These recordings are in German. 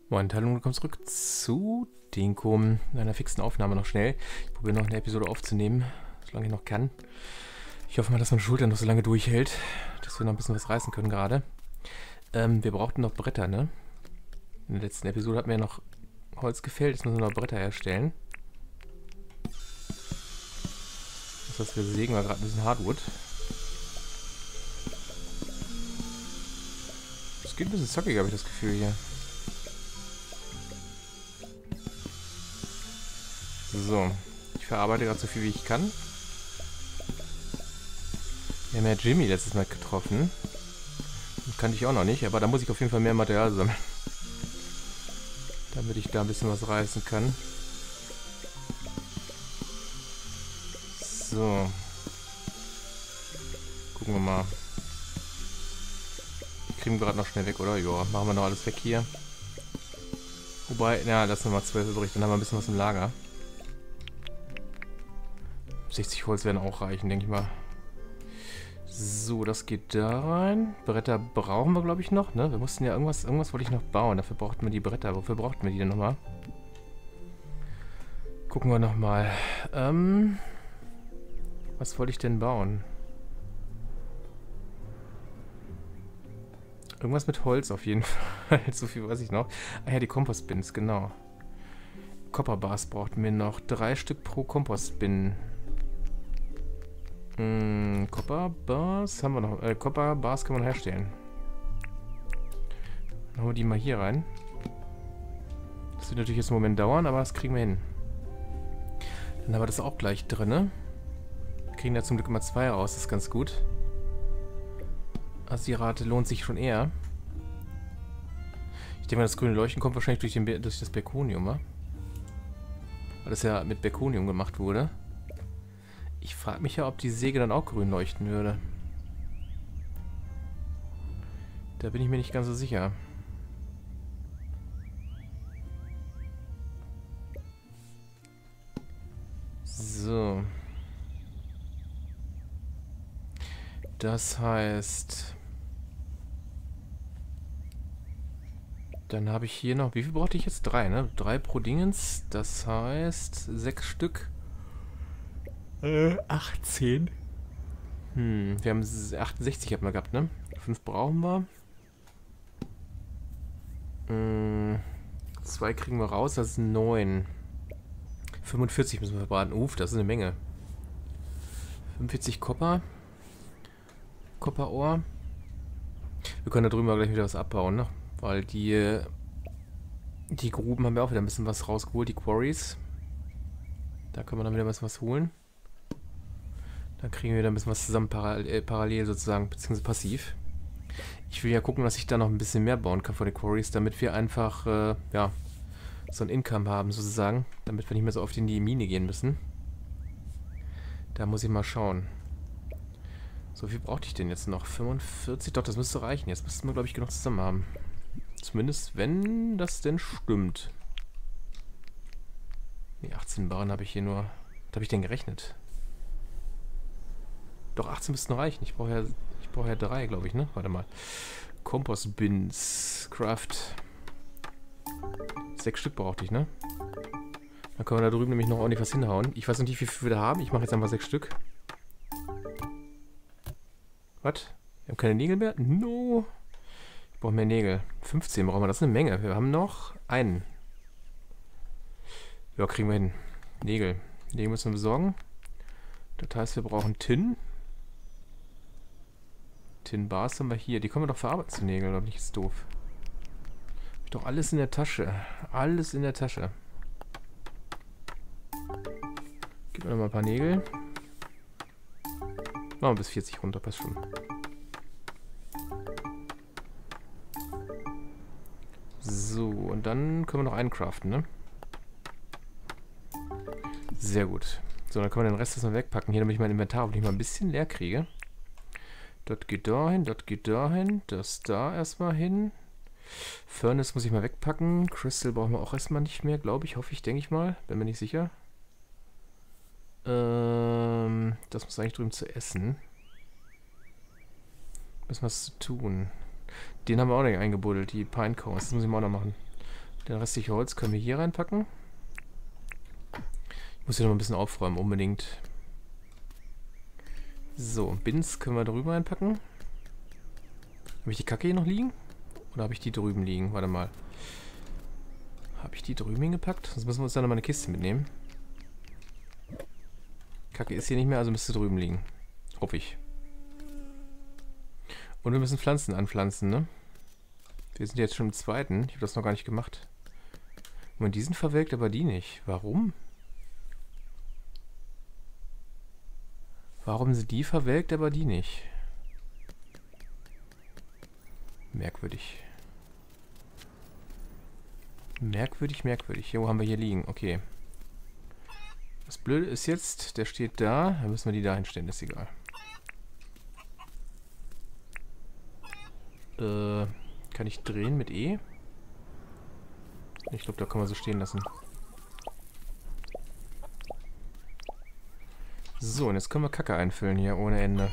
Moin, hallo und willkommen zurück zu Dinko. In einer fixen Aufnahme noch schnell. Ich probiere noch eine Episode aufzunehmen, solange ich noch kann. Ich hoffe mal, dass meine Schulter noch so lange durchhält, dass wir noch ein bisschen was reißen können gerade. Wir brauchten noch Bretter, ne? In der letzten Episode hatten wir ja noch Holz gefällt, jetzt müssen wir noch Bretter herstellen. Das heißt, wir sägen mal gerade ein bisschen Hardwood. Es geht ein bisschen zackig, habe ich das Gefühl hier. So, ich verarbeite gerade so viel wie ich kann. Wir haben ja Jimmy letztes Mal getroffen. Das kannte ich auch noch nicht, aber da muss ich auf jeden Fall mehr Material sammeln. Damit ich da ein bisschen was reißen kann. So. Gucken wir mal. Kriegen wir gerade noch schnell weg, oder? Ja, machen wir noch alles weg hier. Wobei, ja, lassen wir mal 12 übrig, dann haben wir ein bisschen was im Lager. 60 Holz werden auch reichen, denke ich mal. So, das geht da rein. Bretter brauchen wir, glaube ich, noch, ne? Wir mussten ja irgendwas wollte ich noch bauen. Dafür brauchten wir die Bretter. Wofür brauchten wir die denn nochmal? Gucken wir nochmal. Was wollte ich denn bauen? Irgendwas mit Holz auf jeden Fall. So viel weiß ich noch. Ah ja, die Kompostbins, genau. Copperbars brauchten wir noch. 3 Stück pro Kompostbin. Copperbars haben wir noch. Copperbars kann man herstellen. Dann hauen wir die mal hier rein. Das wird natürlich jetzt einen Moment dauern, aber das kriegen wir hin. Dann haben wir das auch gleich drin. Wir kriegen da zum Glück immer 2 raus, das ist ganz gut. Also die Rate lohnt sich schon eher. Ich denke mal, das grüne Leuchten kommt wahrscheinlich durch das Berkonium, wa? Weil das ja mit Berkonium gemacht wurde. Ich frage mich ja, ob die Säge dann auch grün leuchten würde. Da bin ich mir nicht ganz so sicher. So. Das heißt... Dann habe ich hier noch... Wie viel brauchte ich jetzt? 3, ne? 3 pro Dingens. Das heißt 6 Stück. 18. Wir haben 68 hatten wir gehabt, ne? 5 brauchen wir. 2 kriegen wir raus, das ist 9. 45 müssen wir verbraten. Das ist eine Menge. 45 Kopper. Kopperohr. Wir können da drüben aber gleich wieder was abbauen, ne? Weil die Gruben haben wir auch wieder ein bisschen was rausgeholt, die Quarries. Da können wir dann wieder ein bisschen was holen. Dann kriegen wir wieder ein bisschen was zusammen parallel sozusagen, beziehungsweise passiv. Ich will ja gucken, dass ich da noch ein bisschen mehr bauen kann von den Quarries, damit wir einfach, ja, so ein Income haben sozusagen. Damit wir nicht mehr so oft in die Mine gehen müssen. Da muss ich mal schauen. So viel brauchte ich denn jetzt noch? 45? Doch, das müsste reichen. Jetzt müssten wir, glaube ich, genug zusammen haben. Zumindest, wenn das denn stimmt. Die 18 Barren habe ich hier nur... Was habe ich denn gerechnet? Doch, 18 müssten reichen. Ich brauche ja 3, glaube ich, ne? Warte mal. Kompostbins. Craft. 6 Stück brauchte ich, ne? Dann können wir da drüben nämlich noch ordentlich was hinhauen. Ich weiß noch nicht, wie viel wir da haben. Ich mache jetzt einfach 6 Stück. Was? Wir haben keine Nägel mehr? No. Ich brauche mehr Nägel. 15 brauchen wir. Das ist eine Menge. Wir haben noch einen. Ja, kriegen wir hin. Nägel. Nägel müssen wir besorgen. Das heißt, wir brauchen Tin. Tin-Bars haben wir hier. Die können wir doch verarbeiten zu Nägeln, oder nicht? Ist doof. Hab ich doch alles in der Tasche. Alles in der Tasche. Gib mir noch mal ein paar Nägel. Machen wir bis 40 runter, passt schon. So, und dann können wir noch einen craften, ne? Sehr gut. So, dann können wir den Rest erstmal wegpacken. Hier, damit ich mein Inventar hoffentlich mal ein bisschen leer kriege. Das geht dahin, das geht dahin, das da erstmal hin. Furnace muss ich mal wegpacken. Crystal brauchen wir auch erstmal nicht mehr, glaube ich, hoffe ich, denke ich mal. Bin mir nicht sicher. Das muss eigentlich drüben zu essen. Müssen wir was zu tun. Den haben wir auch nicht eingebuddelt, die Pinecones. Das muss ich mal auch noch machen. Den restlichen Holz können wir hier reinpacken. Ich muss hier noch ein bisschen aufräumen, unbedingt. So, Bins können wir drüber reinpacken. Habe ich die Kacke hier noch liegen? Oder habe ich die drüben liegen? Warte mal. Habe ich die drüben hingepackt? Sonst müssen wir uns dann nochmal eine Kiste mitnehmen. Kacke ist hier nicht mehr, also müsste drüben liegen. Hoffe ich. Und wir müssen Pflanzen anpflanzen, ne? Wir sind jetzt schon im zweiten. Ich habe das noch gar nicht gemacht. Und die sind verwelkt, aber die nicht. Warum? Warum sind die verwelkt, aber die nicht? Merkwürdig. Merkwürdig, merkwürdig. Jo, haben wir hier liegen. Okay. Das Blöde ist jetzt, der steht da. Dann müssen wir die da hinstellen, ist egal. Kann ich drehen mit E? Ich glaube, da kann man so stehen lassen. So, und jetzt können wir Kacke einfüllen hier ohne Ende.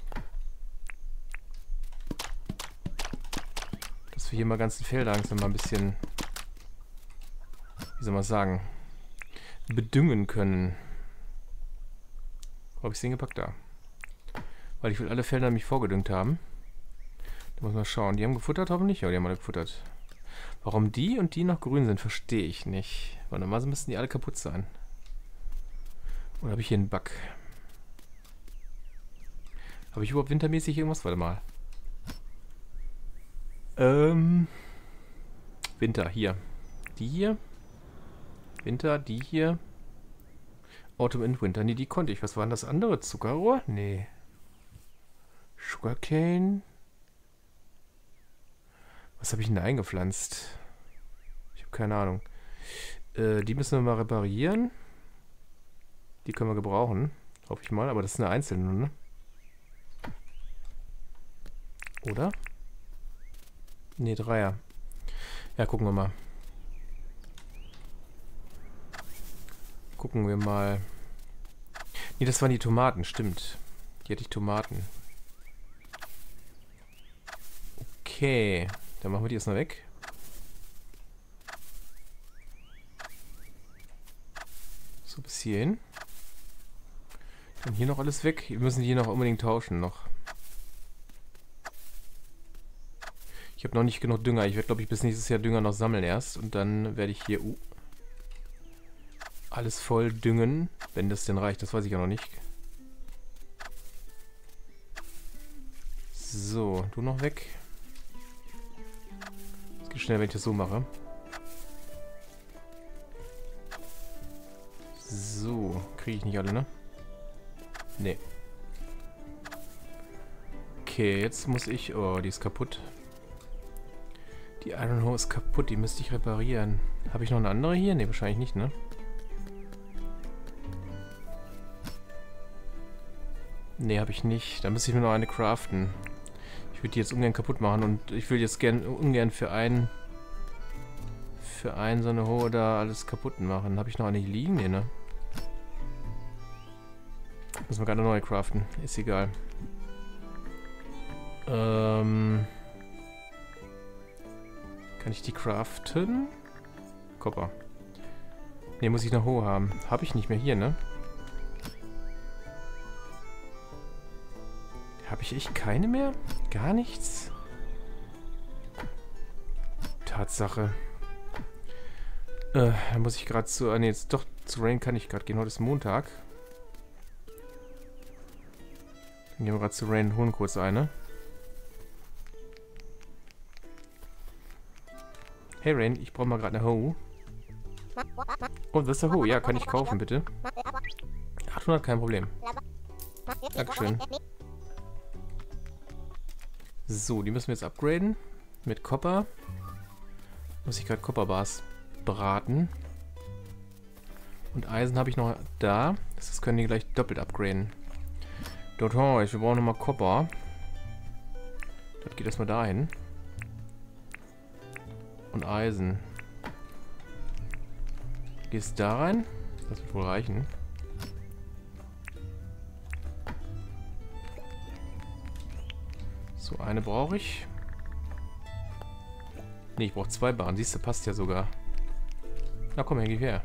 Dass wir hier mal ganzen Felder langsam mal ein bisschen, wie soll man sagen, bedüngen können. Wo habe ich es hingepackt? Da. Weil ich will alle Felder nämlich vorgedüngt haben. Da muss man schauen. Die haben gefuttert, hoffentlich? Ja, die haben alle gefuttert. Warum die und die noch grün sind, verstehe ich nicht. Weil normalerweise müssten die alle kaputt sein. Oder habe ich hier einen Bug? Habe ich überhaupt wintermäßig irgendwas? Warte mal. Winter, hier. Die hier. Winter, die hier. Autumn and Winter. Nee, die konnte ich. Was war denn das andere? Zuckerrohr? Nee. Sugarcane. Was habe ich denn da eingepflanzt? Ich habe keine Ahnung. Die müssen wir mal reparieren. Die können wir gebrauchen. Hoffe ich mal. Aber das ist eine einzelne, ne? Oder? Ne, Dreier. Ja, gucken wir mal. Gucken wir mal. Ne, das waren die Tomaten, stimmt. Hier hatte ich Tomaten. Okay. Dann machen wir die erstmal weg. So, bis hierhin. Dann hier noch alles weg. Wir müssen die hier noch unbedingt tauschen noch. Ich habe noch nicht genug Dünger. Ich werde, glaube ich, bis nächstes Jahr Dünger noch sammeln erst. Und dann werde ich hier alles voll düngen, wenn das denn reicht. Das weiß ich ja noch nicht. So, du noch weg. Das geht schnell, wenn ich das so mache. So, kriege ich nicht alle, ne? Nee. Okay, jetzt muss ich... Oh, die ist kaputt. Die Iron Hoe ist kaputt, die müsste ich reparieren. Habe ich noch eine andere hier? Ne, wahrscheinlich nicht, ne? Ne, habe ich nicht. Da müsste ich mir noch eine craften. Ich würde die jetzt ungern kaputt machen und ich will jetzt ungern für einen so eine Hoe da alles kaputt machen. Habe ich noch eine hier liegen? Ne, ne? Muss man gerade eine neue craften. Ist egal. Kann ich die craften? Copper. Ne, muss ich eine Hoe haben. Habe ich nicht mehr hier, ne? Habe ich echt keine mehr? Gar nichts? Tatsache. Da muss ich gerade zu... ne, jetzt doch, zu Rain kann ich gerade gehen. Heute ist Montag. Dann gehen wir gerade zu Rain und holen kurz eine. Hey Rain, ich brauche mal gerade eine Hoe. Oh, das ist der Hoe. Ja, kann ich kaufen, bitte. 800, kein Problem. Dankeschön. So, die müssen wir jetzt upgraden. Mit Copper. Muss ich gerade Copperbars braten. Und Eisen habe ich noch da. Das können die gleich doppelt upgraden. Dort, wir brauchen nochmal Copper. Das geht erstmal dahin. Und Eisen. Gehst da rein. Das wird wohl reichen. So, eine brauche ich. Ne, ich brauche 2 Bahnen. Siehst du, passt ja sogar. Na komm, geh her.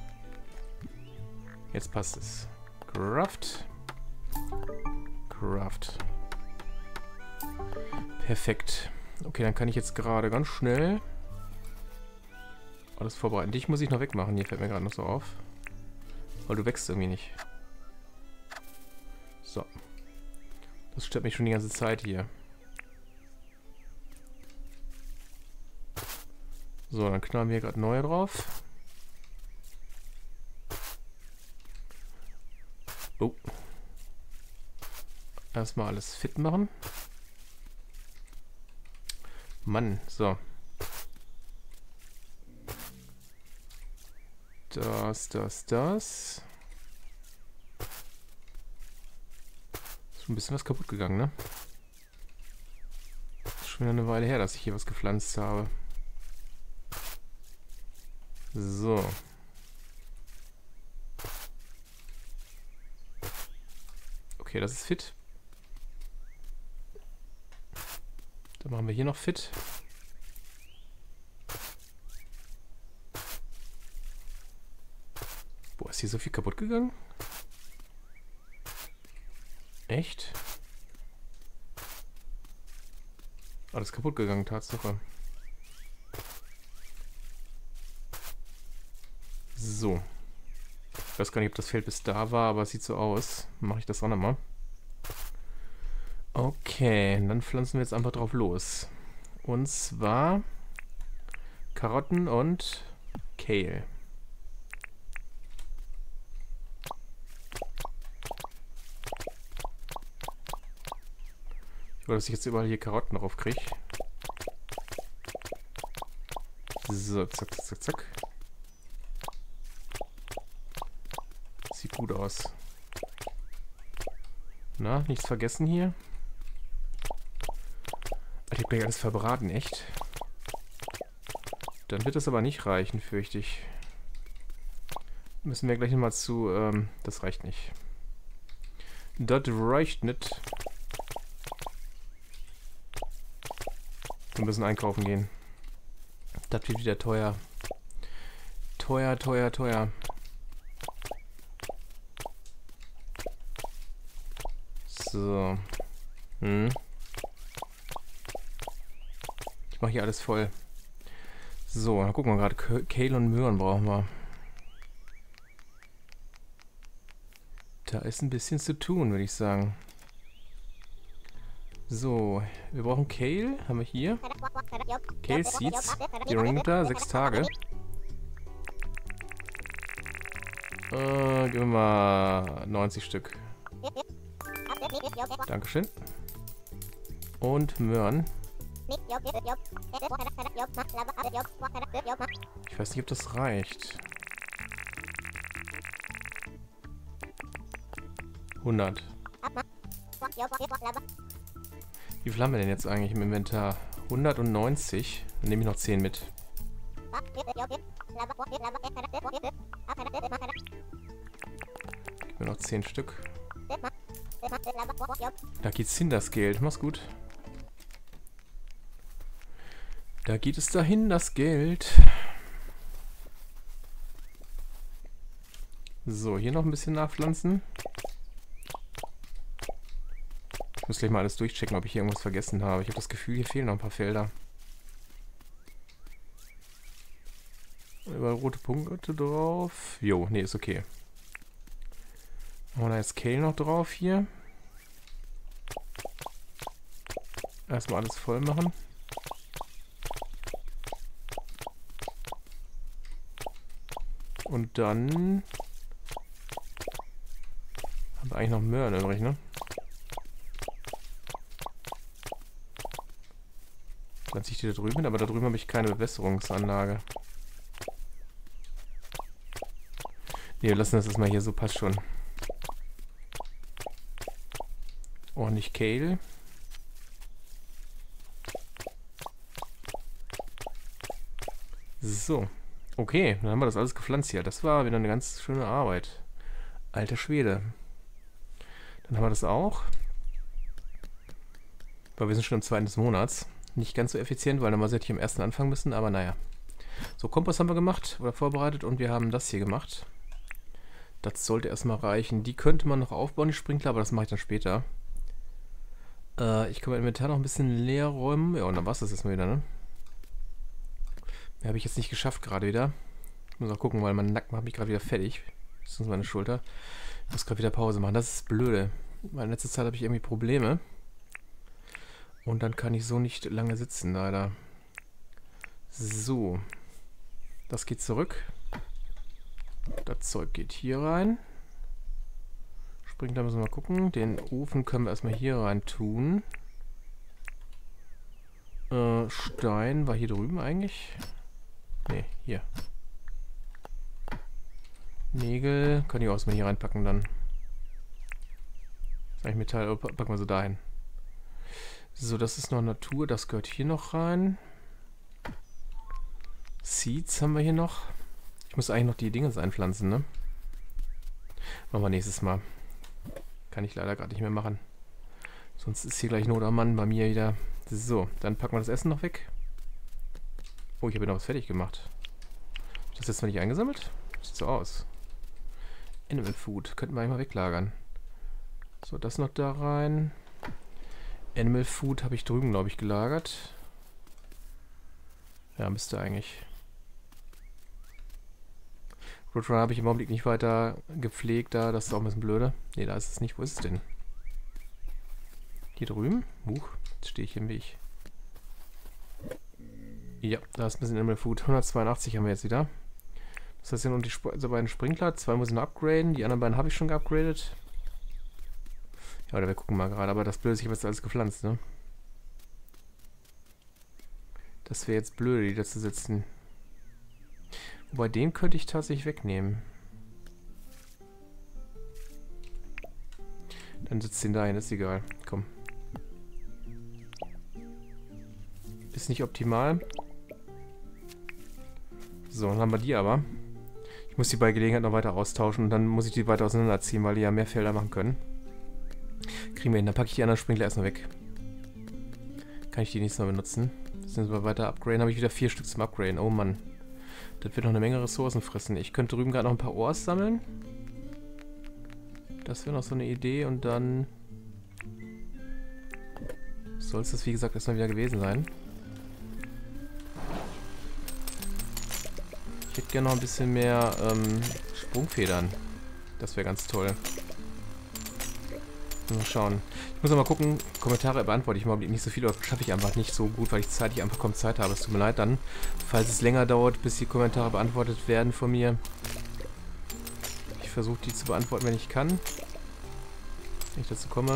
Jetzt passt es. Craft. Craft. Perfekt. Okay, dann kann ich jetzt gerade ganz schnell alles vorbereiten. Dich muss ich noch wegmachen. Hier fällt mir gerade noch so auf. Weil du wächst irgendwie nicht. So. Das stört mich schon die ganze Zeit hier. So, dann knallen wir hier gerade neue drauf. Oh. Erstmal alles fit machen. Mann, so. Das. Ist schon ein bisschen was kaputt gegangen, ne? Ist schon wieder eine Weile her, dass ich hier was gepflanzt habe. So. Okay, das ist fit. Dann machen wir hier noch fit. Boah, ist hier so viel kaputt gegangen? Echt? Alles kaputt gegangen, Tatsache. So. Ich weiß gar nicht, ob das Feld bis da war, aber es sieht so aus. Mache ich das auch nochmal. Okay, dann pflanzen wir jetzt einfach drauf los. Und zwar Karotten und Kale. Ich wollte, dass ich jetzt überall hier Karotten drauf kriege. So, zack, zack, zack. Sieht gut aus. Na, nichts vergessen hier. Ich habe gleich alles verbraten, echt. Dann wird das aber nicht reichen, fürchte ich. Müssen wir gleich nochmal zu... das reicht nicht. Das reicht nicht. Wir müssen einkaufen gehen. Das wird wieder teuer. Teuer, teuer, teuer. So. Ich mache hier alles voll. So, dann gucken wir gerade. Kale und Möhren brauchen wir. Da ist ein bisschen zu tun, würde ich sagen. So, wir brauchen Kale. Haben wir hier. Kale Seeds. Die Ringmutter, 6 Tage. Geben wir mal 90 Stück. Dankeschön. Und Möhren. Ich weiß nicht, ob das reicht. 100. Wie viel haben wir denn jetzt eigentlich im Inventar? 190. Dann nehme ich noch 10 mit. Gib mir noch 10 Stück. Da geht's hin, das Geld. Mach's gut. Da geht es dahin, das Geld. So, hier noch ein bisschen nachpflanzen. Ich muss gleich mal alles durchchecken, ob ich hier irgendwas vergessen habe. Ich habe das Gefühl, hier fehlen noch ein paar Felder. Überall rote Punkte drauf. Jo, nee, ist okay. Machen wir da jetzt Kale noch drauf hier. Erstmal alles voll machen. Und dann haben wir eigentlich noch Möhren übrig, ne? Pflanze ich die da drüben hin, aber da drüben habe ich keine Bewässerungsanlage. Ne, wir lassen das erstmal hier, so passt schon. Ordentlich Kale. So. Okay, dann haben wir das alles gepflanzt hier. Das war wieder eine ganz schöne Arbeit. Alter Schwede. Dann haben wir das auch. Weil wir sind schon im 2. des Monats. Nicht ganz so effizient, weil normalerweise hätte ich am ersten anfangen müssen, aber naja. So, Kompass haben wir gemacht oder vorbereitet und wir haben das hier gemacht. Das sollte erstmal reichen. Die könnte man noch aufbauen, die Sprinkler, aber das mache ich dann später. Ich kann mein Inventar noch ein bisschen leer räumen. Ja, und dann war es das erstmal wieder, ne? Mehr habe ich jetzt nicht geschafft gerade wieder. Ich muss auch gucken, weil mein Nacken macht mich gerade wieder fertig. Das ist meine Schulter. Ich muss gerade wieder Pause machen. Das ist blöde. Weil in letzter Zeit habe ich irgendwie Probleme. Und dann kann ich so nicht lange sitzen, leider. So. Das geht zurück. Das Zeug geht hier rein. Sprinkler müssen wir mal gucken. Den Ofen können wir erstmal hier rein tun. Stein war hier drüben eigentlich. Ne, hier. Nägel kann ich auch erstmal hier reinpacken dann. Das ist eigentlich Metall, oh, packen wir so dahin. So, das ist noch Natur, das gehört hier noch rein. Seeds haben wir hier noch. Ich muss eigentlich noch die Dinge einpflanzen, ne? Machen wir nächstes Mal. Kann ich leider gerade nicht mehr machen. Sonst ist hier gleich Not am Mann bei mir wieder. So, dann packen wir das Essen noch weg. Oh, ich habe ja noch was fertig gemacht. Ist das jetzt noch nicht eingesammelt? Sieht so aus. Animal Food. Könnten wir eigentlich mal weglagern. So, das noch da rein. Animal Food habe ich drüben, glaube ich, gelagert. Ja, müsste eigentlich. Roadrunner habe ich im Augenblick nicht weiter gepflegt da. Das ist auch ein bisschen blöde. Ne, da ist es nicht. Wo ist es denn? Hier drüben? Huch, jetzt stehe ich im Weg. Ja, da ist ein bisschen Animal Food. 182 haben wir jetzt wieder. Das heißt, hier noch die beiden Sprinkler. 2 muss ich noch upgraden. Die anderen beiden habe ich schon geupgradet. Ja, oder wir gucken mal gerade. Aber das Blöde ist, ich habe jetzt alles gepflanzt, ne? Das wäre jetzt blöd, die da zu sitzen. Wobei, den könnte ich tatsächlich wegnehmen. Dann sitzt den dahin, ist egal. Komm. Ist nicht optimal. So, dann haben wir die aber. Ich muss die bei Gelegenheit noch weiter austauschen und dann muss ich die weiter auseinanderziehen, weil die ja mehr Felder machen können. Kriegen wir hin. Dann packe ich die anderen Sprinkler erstmal weg. Kann ich die nächstes Mal benutzen. Jetzt müssen wir weiter upgraden. Habe ich wieder 4 Stück zum Upgraden. Oh Mann. Das wird noch eine Menge Ressourcen fressen. Ich könnte drüben gerade noch ein paar Ores sammeln. Das wäre noch so eine Idee und dann soll es das, wie gesagt, erstmal wieder gewesen sein. Ich hätte gerne noch ein bisschen mehr Sprungfedern. Das wäre ganz toll. Mal schauen. Ich muss noch mal gucken. Kommentare beantworte ich mal nicht so viel, oder schaffe ich einfach nicht so gut, weil ich zeitlich einfach kaum Zeit habe. Es tut mir leid dann, falls es länger dauert, bis die Kommentare beantwortet werden von mir. Ich versuche die zu beantworten, wenn ich kann. Wenn ich dazu komme.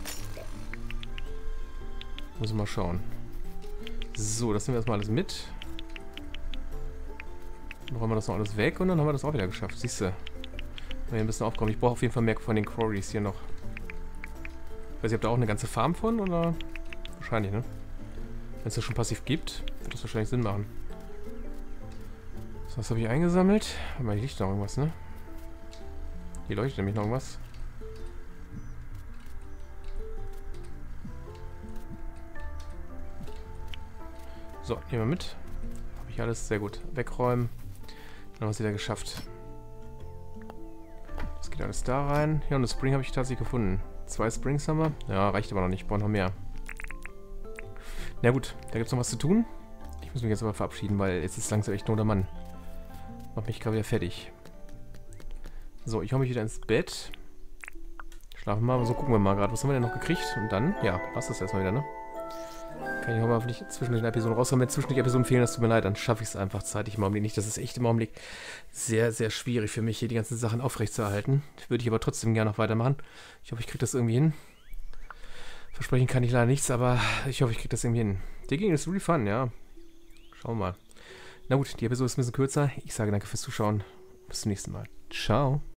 Muss ich mal schauen. So, das nehmen wir erstmal alles mit. Dann räumen wir das noch alles weg und dann haben wir das auch wieder geschafft. Siehst du? Wenn wir ein bisschen aufkommen. Ich brauche auf jeden Fall mehr von den Quarries hier noch. Ich weiß nicht, ob da auch eine ganze Farm von oder? Wahrscheinlich, ne? Wenn es das schon passiv gibt, wird das wahrscheinlich Sinn machen. So, was habe ich eingesammelt? Aber hier liegt noch irgendwas, ne? Hier leuchtet nämlich noch irgendwas. So, nehmen wir mit. Habe ich alles sehr gut. Wegräumen. Dann haben wir es wieder geschafft. Das geht alles da rein. Ja, und das Spring habe ich tatsächlich gefunden. 2 Springs haben wir. Ja, reicht aber noch nicht. Brauchen noch mehr. Na gut, da gibt es noch was zu tun. Ich muss mich jetzt aber verabschieden, weil jetzt ist langsam echt Not am Mann. Macht mich gerade wieder fertig. So, ich hau mich wieder ins Bett. Schlafen mal, aber so gucken wir mal gerade. Was haben wir denn noch gekriegt? Und dann, ja, passt das erstmal wieder, ne? Kann ich hoffentlich zwischen den Episoden rauskommen. Wenn zwischen den Episoden fehlen, das tut mir leid, dann schaffe ich es einfach zeitlich im Augenblick nicht. Das ist echt im Augenblick sehr, sehr schwierig für mich, hier die ganzen Sachen aufrechtzuerhalten. Würde ich aber trotzdem gerne noch weitermachen. Ich hoffe, ich kriege das irgendwie hin. Versprechen kann ich leider nichts, aber ich hoffe, ich kriege das irgendwie hin. Digging ist really fun, ja. Schauen wir mal. Na gut, die Episode ist ein bisschen kürzer. Ich sage danke fürs Zuschauen. Bis zum nächsten Mal. Ciao.